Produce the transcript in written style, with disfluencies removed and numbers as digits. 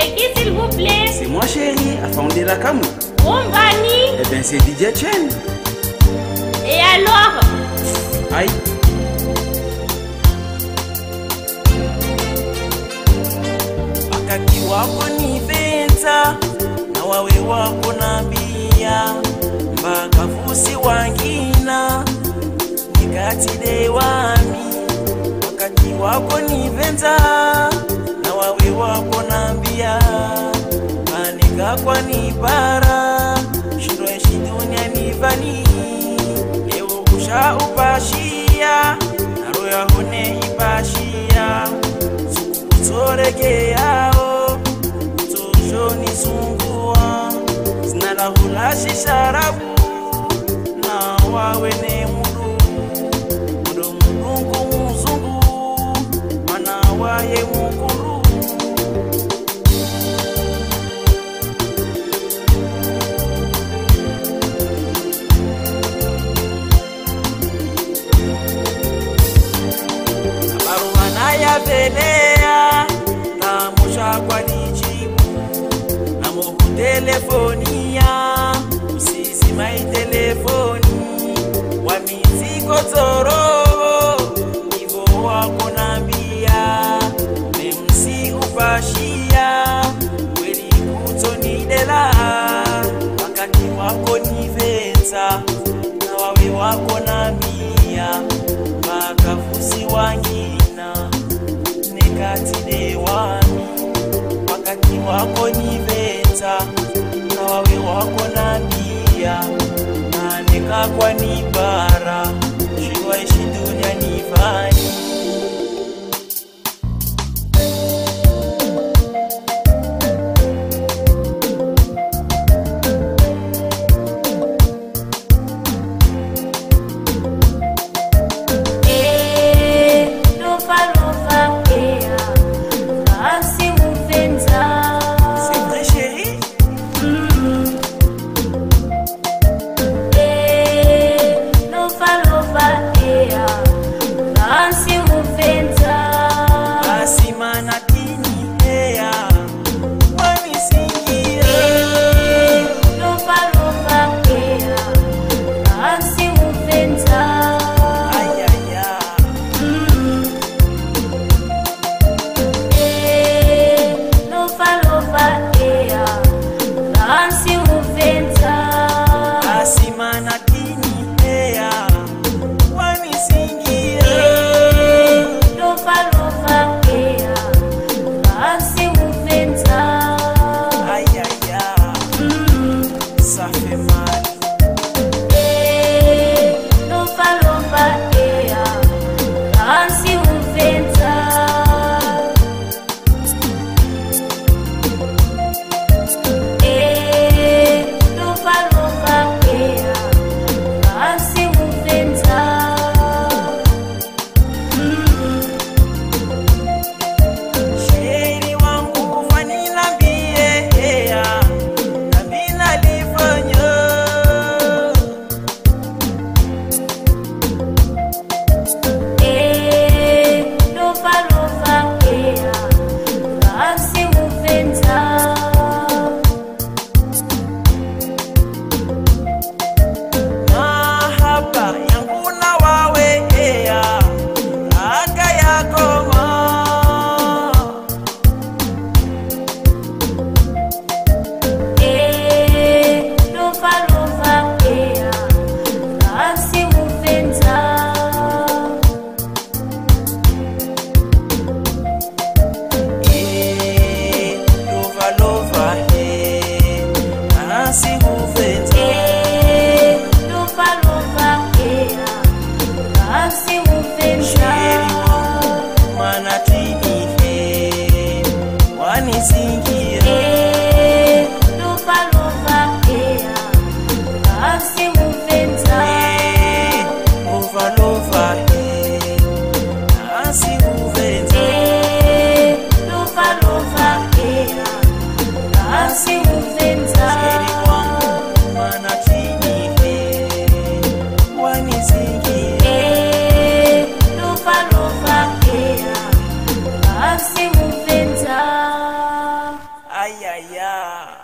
C'est qui s'il vous plaît? C'est moi chérie, Afandé la Kamou. Bombani. Eh bien c'est DJ Chen. Et alors? Aïe. Wakati wako ni venta na wawe wako na bia mpaka fusi wangina nikatide wami. Wakati wako ni venta na wawe wako na bia manika kwa ni bara shindwe shidunia ni vani leo kusha upashia na roya hone ipashia Soreke yao Utosho ni zungua Zinala hulashi sharabu Na wawene Mudu mdungu mzungu Mana waye mkuru Abaruana ya venea kwa nijibu na mohu telefonia usisi mai telefoni wa miziko toro ivo wako nambia memsi upashia kweli kutonidela wakati wako ni venta na wawe wako nambia makafusi wangina nekatide wami wakati wako ni veta na wawe wako na bia na neka kwa ni bara shiwa ishi dunia ni vani ayaya